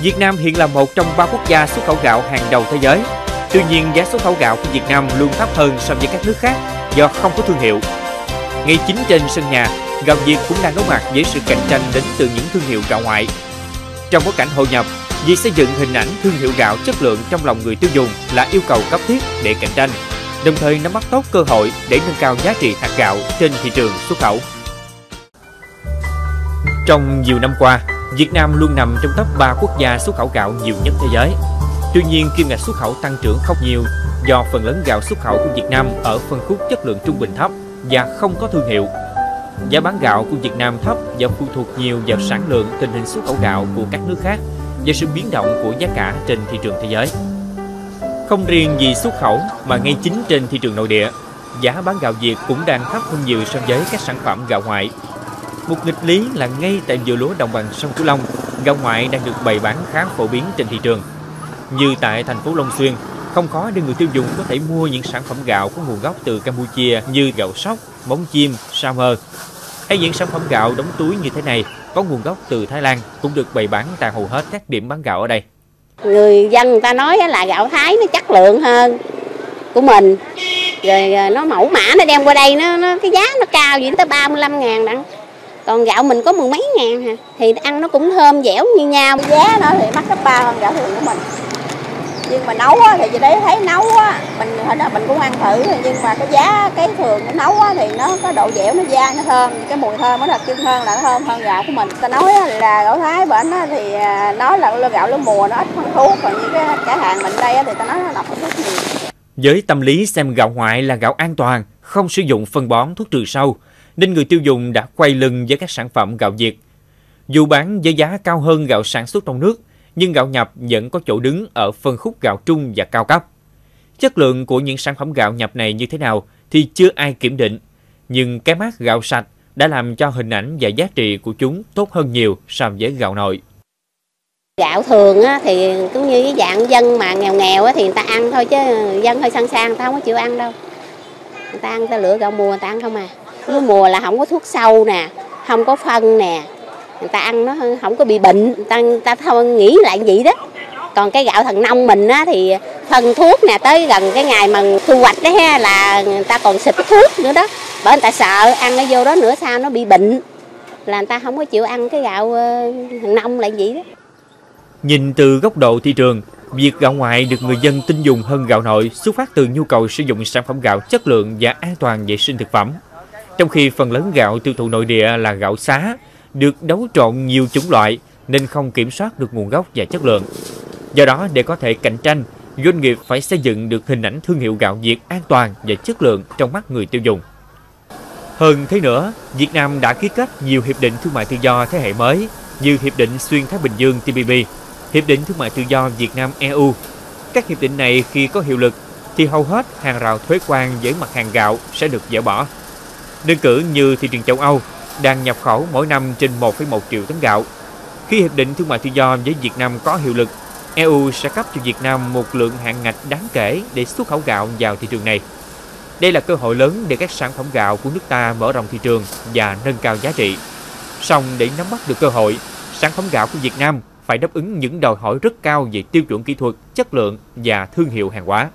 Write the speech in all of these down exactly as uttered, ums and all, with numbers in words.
Việt Nam hiện là một trong ba quốc gia xuất khẩu gạo hàng đầu thế giới. Tuy nhiên, giá xuất khẩu gạo của Việt Nam luôn thấp hơn so với các nước khác do không có thương hiệu. Ngay chính trên sân nhà, gạo Việt cũng đang đối mặt với sự cạnh tranh đến từ những thương hiệu gạo ngoại. Trong bối cảnh hội nhập, việc xây dựng hình ảnh thương hiệu gạo chất lượng trong lòng người tiêu dùng là yêu cầu cấp thiết để cạnh tranh, đồng thời nắm bắt tốt cơ hội để nâng cao giá trị hạt gạo trên thị trường xuất khẩu. Trong nhiều năm qua, Việt Nam luôn nằm trong top ba quốc gia xuất khẩu gạo nhiều nhất thế giới. Tuy nhiên, kim ngạch xuất khẩu tăng trưởng không nhiều do phần lớn gạo xuất khẩu của Việt Nam ở phân khúc chất lượng trung bình thấp và không có thương hiệu. Giá bán gạo của Việt Nam thấp do phụ thuộc nhiều vào sản lượng, tình hình xuất khẩu gạo của các nước khác và sự biến động của giá cả trên thị trường thế giới. Không riêng vì xuất khẩu mà ngay chính trên thị trường nội địa, giá bán gạo Việt cũng đang thấp hơn nhiều so với các sản phẩm gạo ngoại. Một nghịch lý là ngay tại vựa lúa đồng bằng sông Cửu Long, gạo ngoại đang được bày bán khá phổ biến trên thị trường. Như tại thành phố Long Xuyên, không khó để người tiêu dùng có thể mua những sản phẩm gạo có nguồn gốc từ Campuchia như gạo sóc, móng chim, sa mơ. Hay những sản phẩm gạo đóng túi như thế này có nguồn gốc từ Thái Lan cũng được bày bán tại hầu hết các điểm bán gạo ở đây. Người dân người ta nói là gạo Thái nó chất lượng hơn của mình, rồi nó mẫu mã, nó đem qua đây nó, nó cái giá nó cao gì tới ba mươi lăm ngàn đặng. Còn gạo mình có mười mấy ngàn hả, thì ăn nó cũng thơm dẻo như nhau. Giá nó thì mắc gấp ba hơn gạo thường của mình. Nhưng mà nấu á, thì chị đấy thấy nấu á, mình mình cũng ăn thử, nhưng mà cái giá cái thường cái nấu á, thì nó có độ dẻo, nó dai, nó thơm, cái mùi thơm nó đặc trưng hơn, là nó thơm hơn gạo của mình. Ta nói á, là gạo Thái bển á, thì nói là gạo lúa mùa nó ít phân thuốc, còn như cái cả hàng mình đây á, thì ta nói nó độc phân thuốc nhiều. Với tâm lý xem gạo ngoại là gạo an toàn, không sử dụng phân bón, thuốc trừ sâu, nên người tiêu dùng đã quay lưng với các sản phẩm gạo Việt. Dù bán với giá cao hơn gạo sản xuất trong nước, nhưng gạo nhập vẫn có chỗ đứng ở phân khúc gạo trung và cao cấp. Chất lượng của những sản phẩm gạo nhập này như thế nào thì chưa ai kiểm định, nhưng cái mác gạo sạch đã làm cho hình ảnh và giá trị của chúng tốt hơn nhiều so với gạo nội. Gạo thường á, thì cũng như cái dạng dân mà nghèo nghèo á, thì người ta ăn thôi, chứ dân hơi sang sang người ta không có chịu ăn đâu. Người ta ăn, người ta lựa gạo mùa người ta ăn không à. Lúa mùa là không có thuốc sâu nè, không có phân nè, người ta ăn nó không có bị bệnh, người ta, người ta không nghĩ lại vậy đó. Còn cái gạo thần nông mình á, thì phân thuốc nè, tới gần cái ngày mà thu hoạch đấy ha, là người ta còn xịt thuốc nữa đó, bởi người ta sợ ăn nó vô đó nữa sao nó bị bệnh, là người ta không có chịu ăn cái gạo thần nông lại vậy đó. Nhìn từ góc độ thị trường, việc gạo ngoại được người dân tin dùng hơn gạo nội xuất phát từ nhu cầu sử dụng sản phẩm gạo chất lượng và an toàn vệ sinh thực phẩm. Trong khi phần lớn gạo tiêu thụ nội địa là gạo xá, được đấu trộn nhiều chủng loại nên không kiểm soát được nguồn gốc và chất lượng. Do đó, để có thể cạnh tranh, doanh nghiệp phải xây dựng được hình ảnh thương hiệu gạo Việt an toàn và chất lượng trong mắt người tiêu dùng. Hơn thế nữa, Việt Nam đã ký kết nhiều hiệp định thương mại tự do thế hệ mới như Hiệp định Xuyên Thái Bình Dương T P P, Hiệp định Thương mại Tự do Việt Nam E U. Các hiệp định này khi có hiệu lực thì hầu hết hàng rào thuế quan với mặt hàng gạo sẽ được dỡ bỏ. Đơn cử như thị trường châu Âu đang nhập khẩu mỗi năm trên một phẩy một triệu tấn gạo. Khi Hiệp định Thương mại Tự do với Việt Nam có hiệu lực, E U sẽ cấp cho Việt Nam một lượng hạn ngạch đáng kể để xuất khẩu gạo vào thị trường này. Đây là cơ hội lớn để các sản phẩm gạo của nước ta mở rộng thị trường và nâng cao giá trị. Song để nắm bắt được cơ hội, sản phẩm gạo của Việt Nam phải đáp ứng những đòi hỏi rất cao về tiêu chuẩn kỹ thuật, chất lượng và thương hiệu hàng hóa.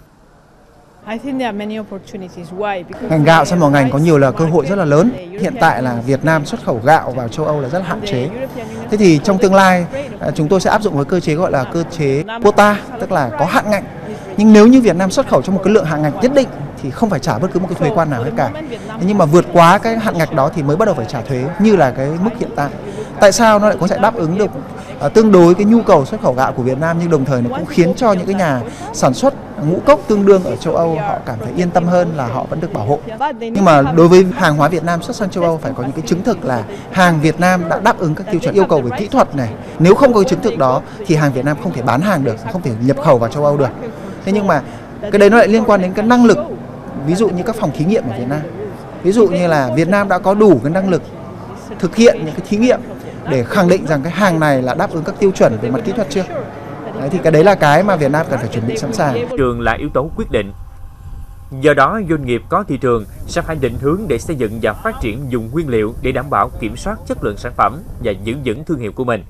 Ngành gạo sẽ là một ngành có nhiều là cơ hội rất là lớn. Hiện tại là Việt Nam xuất khẩu gạo vào châu Âu là rất là hạn chế. Thế thì trong tương lai chúng tôi sẽ áp dụng với cơ chế gọi là cơ chế quota, tức là có hạn ngạch. Nhưng nếu như Việt Nam xuất khẩu trong một cái lượng hạn ngạch nhất định thì không phải trả bất cứ một cái thuế quan nào hết cả. Thế nhưng mà vượt quá cái hạn ngạch đó thì mới bắt đầu phải trả thuế như là cái mức hiện tại. Tại sao nó lại có thể đáp ứng được uh, tương đối cái nhu cầu xuất khẩu gạo của Việt Nam, nhưng đồng thời nó cũng khiến cho những cái nhà sản xuất ngũ cốc tương đương ở châu Âu họ cảm thấy yên tâm hơn là họ vẫn được bảo hộ. Nhưng mà đối với hàng hóa Việt Nam xuất sang châu Âu phải có những cái chứng thực là hàng Việt Nam đã đáp ứng các tiêu chuẩn yêu cầu về kỹ thuật này. Nếu không có chứng thực đó thì hàng Việt Nam không thể bán hàng được, không thể nhập khẩu vào châu Âu được. Thế nhưng mà cái đấy nó lại liên quan đến cái năng lực, ví dụ như các phòng thí nghiệm ở Việt Nam. Ví dụ như là Việt Nam đã có đủ cái năng lực thực hiện những cái thí nghiệm để khẳng định rằng cái hàng này là đáp ứng các tiêu chuẩn về mặt kỹ thuật chưa. Đấy, thì cái đấy là cái mà Việt Nam cần phải chuẩn bị sẵn sàng. Thị trường là yếu tố quyết định. Do đó, doanh nghiệp có thị trường sẽ phải định hướng để xây dựng và phát triển dùng nguyên liệu để đảm bảo kiểm soát chất lượng sản phẩm và giữ vững thương hiệu của mình.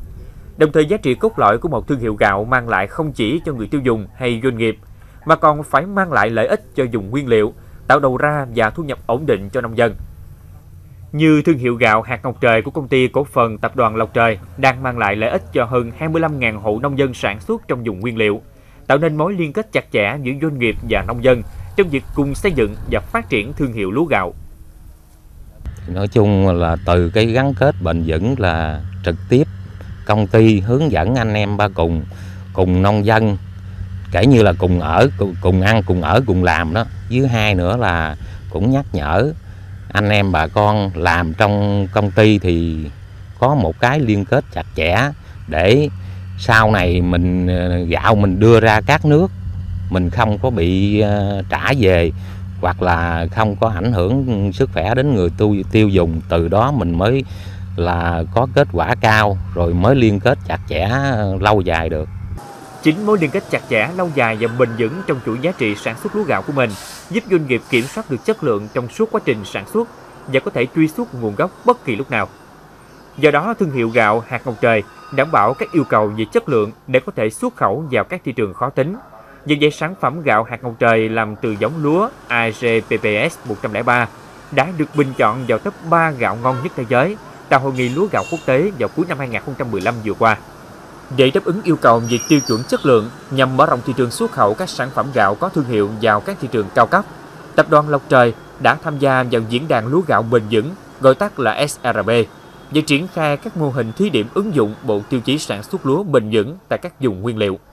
Đồng thời giá trị cốt lõi của một thương hiệu gạo mang lại không chỉ cho người tiêu dùng hay doanh nghiệp, mà còn phải mang lại lợi ích cho vùng nguyên liệu, tạo đầu ra và thu nhập ổn định cho nông dân. Như thương hiệu gạo hạt Ngọc Trời của công ty cổ phần tập đoàn Lộc Trời đang mang lại lợi ích cho hơn hai mươi lăm nghìn hộ nông dân sản xuất trong vùng nguyên liệu, tạo nên mối liên kết chặt chẽ giữa doanh nghiệp và nông dân trong việc cùng xây dựng và phát triển thương hiệu lúa gạo. Nói chung là từ cái gắn kết bền vững là trực tiếp công ty hướng dẫn anh em ba cùng, cùng nông dân, kể như là cùng ở, cùng ăn, cùng ở, cùng làm đó. Với hai nữa là cũng nhắc nhở anh em bà con làm trong công ty thì có một cái liên kết chặt chẽ để sau này mình gạo mình đưa ra các nước mình không có bị trả về hoặc là không có ảnh hưởng sức khỏe đến người tiêu dùng, từ đó mình mới là có kết quả cao rồi mới liên kết chặt chẽ lâu dài được. Chính mối liên kết chặt chẽ lâu dài và bền vững trong chuỗi giá trị sản xuất lúa gạo của mình giúp doanh nghiệp kiểm soát được chất lượng trong suốt quá trình sản xuất và có thể truy xuất nguồn gốc bất kỳ lúc nào. Do đó, thương hiệu gạo hạt Ngọc Trời đảm bảo các yêu cầu về chất lượng để có thể xuất khẩu vào các thị trường khó tính. Vì vậy, sản phẩm gạo hạt Ngọc Trời làm từ giống lúa A G P P S một không ba đã được bình chọn vào top ba gạo ngon nhất thế giới tại Hội nghị lúa gạo quốc tế vào cuối năm hai nghìn không trăm mười lăm vừa qua. Để đáp ứng yêu cầu về tiêu chuẩn chất lượng nhằm mở rộng thị trường xuất khẩu các sản phẩm gạo có thương hiệu vào các thị trường cao cấp, Tập đoàn Lộc Trời đã tham gia vào diễn đàn lúa gạo bền vững, gọi tắt là S R B, và triển khai các mô hình thí điểm ứng dụng bộ tiêu chí sản xuất lúa bền vững tại các vùng nguyên liệu.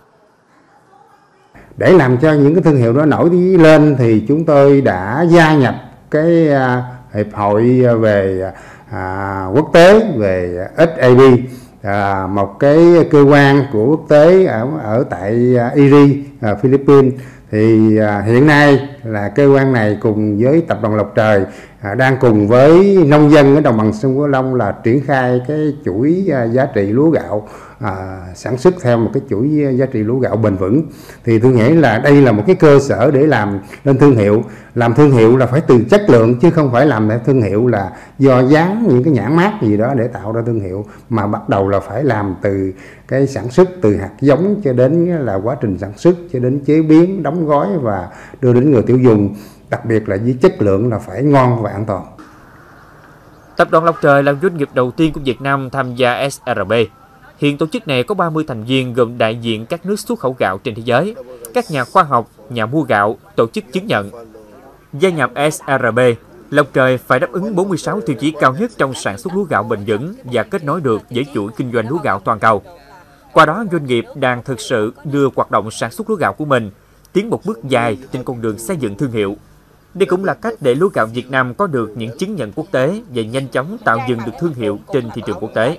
Để làm cho những cái thương hiệu đó nổi lên thì chúng tôi đã gia nhập cái uh, hiệp hội về uh, quốc tế về S A B, uh, một cái cơ quan của quốc tế ở ở tại uh, I R I, uh, Philippines. Thì uh, hiện nay là cơ quan này cùng với Tập đoàn Lộc Trời uh, đang cùng với nông dân ở đồng bằng sông Cửu Long là triển khai cái chuỗi uh, giá trị lúa gạo, À, sản xuất theo một cái chuỗi giá trị lúa gạo bền vững. Thì tôi nghĩ là đây là một cái cơ sở để làm lên thương hiệu. Làm thương hiệu là phải từ chất lượng chứ không phải làm thương hiệu là do dán những cái nhãn mác gì đó để tạo ra thương hiệu, mà bắt đầu là phải làm từ cái sản xuất, từ hạt giống cho đến là quá trình sản xuất cho đến chế biến, đóng gói và đưa đến người tiêu dùng, đặc biệt là với chất lượng là phải ngon và an toàn. Tập đoàn Lộc Trời là doanh nghiệp đầu tiên của Việt Nam tham gia S R B. Hiện tổ chức này có ba mươi thành viên gồm đại diện các nước xuất khẩu gạo trên thế giới, các nhà khoa học, nhà mua gạo, tổ chức chứng nhận. Gia nhập S R B, Lộc Trời phải đáp ứng bốn mươi sáu tiêu chí cao nhất trong sản xuất lúa gạo bền vững và kết nối được với chuỗi kinh doanh lúa gạo toàn cầu. Qua đó, doanh nghiệp đang thực sự đưa hoạt động sản xuất lúa gạo của mình tiến một bước dài trên con đường xây dựng thương hiệu. Đây cũng là cách để lúa gạo Việt Nam có được những chứng nhận quốc tế và nhanh chóng tạo dựng được thương hiệu trên thị trường quốc tế.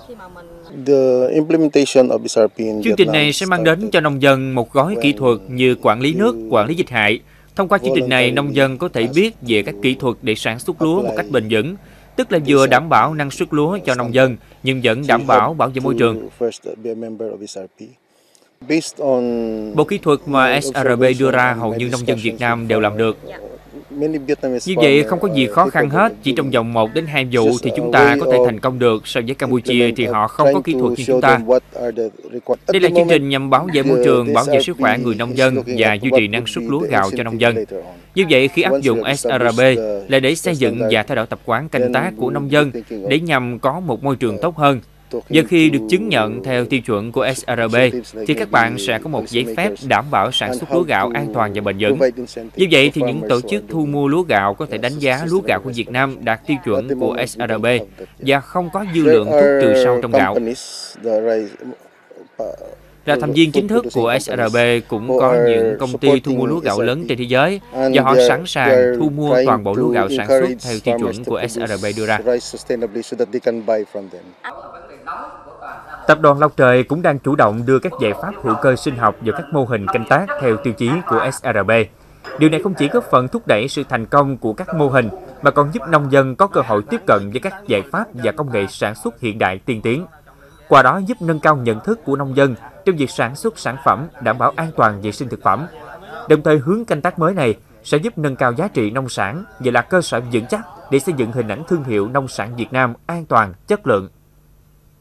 Chương trình này sẽ mang đến cho nông dân một gói kỹ thuật như quản lý nước, quản lý dịch hại. Thông qua chương trình này, nông dân có thể biết về các kỹ thuật để sản xuất lúa một cách bền vững, tức là vừa đảm bảo năng suất lúa cho nông dân, nhưng vẫn đảm bảo bảo vệ môi trường. Bộ kỹ thuật mà S R B đưa ra hầu như nông dân Việt Nam đều làm được. Như vậy không có gì khó khăn hết, chỉ trong vòng một đến hai vụ thì chúng ta có thể thành công được. So với Campuchia thì họ không có kỹ thuật như chúng ta. Đây là chương trình nhằm bảo vệ môi trường, bảo vệ sức khỏe người nông dân và duy trì năng suất lúa gạo cho nông dân. Như vậy khi áp dụng S R B là để xây dựng và thay đổi tập quán canh tác của nông dân để nhằm có một môi trường tốt hơn. Và khi được chứng nhận theo tiêu chuẩn của S R B thì các bạn sẽ có một giấy phép đảm bảo sản xuất lúa gạo an toàn và bền vững. Như vậy thì những tổ chức thu mua lúa gạo có thể đánh giá lúa gạo của Việt Nam đạt tiêu chuẩn của S R B và không có dư lượng thuốc trừ sâu trong gạo. Là thành viên chính thức của S R B cũng có những công ty thu mua lúa gạo lớn trên thế giới và họ sẵn sàng thu mua toàn bộ lúa gạo sản xuất theo tiêu chuẩn của S R B đưa ra. Tập đoàn Lộc Trời cũng đang chủ động đưa các giải pháp hữu cơ sinh học vào các mô hình canh tác theo tiêu chí của S R B. Điều này không chỉ góp phần thúc đẩy sự thành công của các mô hình, mà còn giúp nông dân có cơ hội tiếp cận với các giải pháp và công nghệ sản xuất hiện đại tiên tiến. Qua đó giúp nâng cao nhận thức của nông dân trong việc sản xuất sản phẩm đảm bảo an toàn vệ sinh thực phẩm. Đồng thời hướng canh tác mới này sẽ giúp nâng cao giá trị nông sản và là cơ sở vững chắc để xây dựng hình ảnh thương hiệu nông sản Việt Nam an toàn, chất lượng.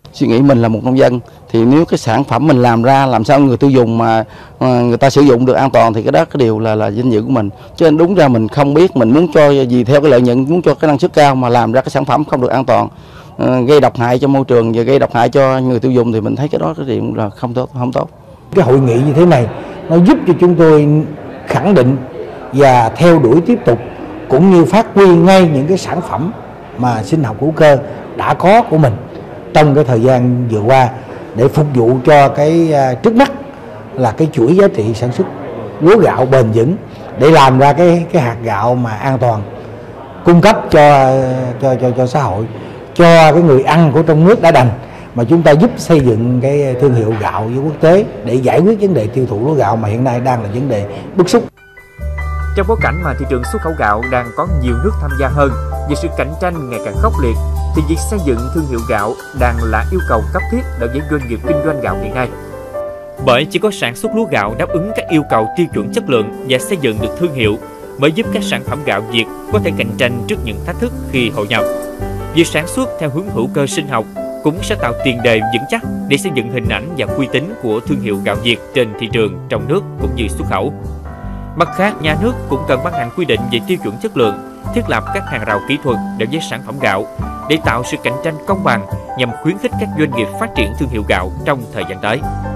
Suy nghĩ mình là một nông dân thì nếu cái sản phẩm mình làm ra làm sao người tiêu dùng mà người ta sử dụng được an toàn thì cái đó cái điều là là danh dự của mình. Cho nên đúng ra mình không biết, mình muốn cho gì theo cái lợi nhuận, muốn cho cái năng suất cao mà làm ra cái sản phẩm không được an toàn, gây độc hại cho môi trường và gây độc hại cho người tiêu dùng thì mình thấy cái đó cái điều là không tốt, không tốt. Cái hội nghị như thế này nó giúp cho chúng tôi khẳng định và theo đuổi tiếp tục, cũng như phát huy ngay những cái sản phẩm mà sinh học hữu cơ đã có của mình trong cái thời gian vừa qua để phục vụ cho cái trước mắt là cái chuỗi giá trị sản xuất lúa gạo bền vững, để làm ra cái cái hạt gạo mà an toàn, cung cấp cho cho cho cho xã hội, cho cái người ăn của trong nước đã đành, mà chúng ta giúp xây dựng cái thương hiệu gạo với quốc tế để giải quyết vấn đề tiêu thụ lúa gạo mà hiện nay đang là vấn đề bức xúc. Trong bối cảnh mà thị trường xuất khẩu gạo đang có nhiều nước tham gia hơn và sự cạnh tranh ngày càng khốc liệt, thì việc xây dựng thương hiệu gạo đang là yêu cầu cấp thiết đối với doanh nghiệp kinh doanh gạo hiện nay. Bởi chỉ có sản xuất lúa gạo đáp ứng các yêu cầu tiêu chuẩn chất lượng và xây dựng được thương hiệu mới giúp các sản phẩm gạo Việt có thể cạnh tranh trước những thách thức khi hội nhập. Việc sản xuất theo hướng hữu cơ sinh học cũng sẽ tạo tiền đề vững chắc để xây dựng hình ảnh và uy tín của thương hiệu gạo Việt trên thị trường trong nước cũng như xuất khẩu. Mặt khác, nhà nước cũng cần ban hành quy định về tiêu chuẩn chất lượng, thiết lập các hàng rào kỹ thuật đối với sản phẩm gạo để tạo sự cạnh tranh công bằng nhằm khuyến khích các doanh nghiệp phát triển thương hiệu gạo trong thời gian tới.